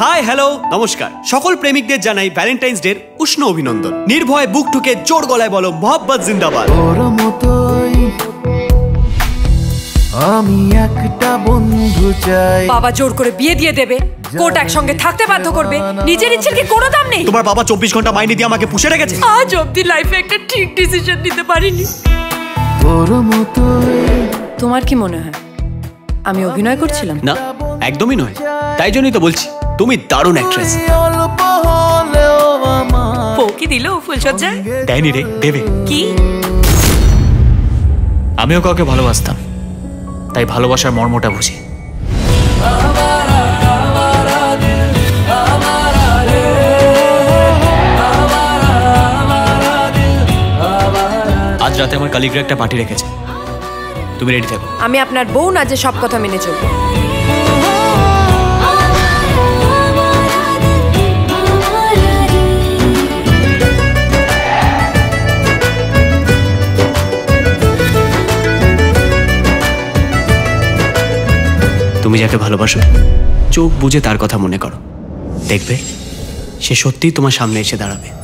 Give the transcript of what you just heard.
Hi hello নমস্কার সকল প্রেমিকদের জানাই ভ্যালেন্টাইন্স ডে উষ্ণ অভিনন্দন। নির্ভয় বুক ঠুকে জোর গলায় বলো মোহাব্বত জিন্দাবাদ। ওর মতোই আমি একটা বন্ধু চাই। বাবা জোর করে বিয়ে দিয়ে দেবে, কোর্ট একসঙ্গে থাকতে বাধ্য করবে, নিজের ইচ্ছের কি কোনো দাম নেই? তোমার বাবা 24 ঘন্টা মাইনে দিয়ে আমাকে পুষে রেখেছে। আজ অব্দি লাইফে একটা ঠিক ডিসিশন নিতে পারিনি। ওর মতোই তোমার কি মনে হয় আমি অভিনয় করছিলাম? না একদমই নয়, তাই জন্যই তো বলছি তুমি দারুণ অ্যাক্ট্রেস। অল্প হলেও আমার বউ কি দিল ফুলসজ্জায়? দেয়নি রে, দেবে। কি? আমিও কাউকে ভালোবাসতাম, তাই ভালোবাসার মর্মটা বুঝি। আজ রাতে আমার কালিগরা একটা পার্টি রেখেছে, তুমি রেডি থাকো। আমি আপনার বউ না যে সব কথা মেনে চলবো। তুমি যাকে ভালোবাসো চোখ বুজে তার কথা মনে করো, দেখবে সে সত্যিই তোমার সামনে এসে দাঁড়াবে।